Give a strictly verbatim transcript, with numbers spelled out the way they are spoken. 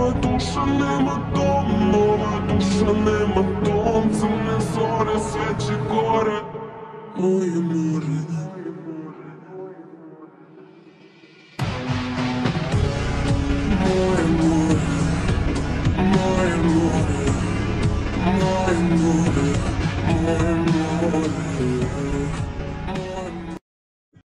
Moja duša nema dom, moja duša nema dom. Crne zore sve će gore, moje more. Moje more, moje more, moje more, moje more.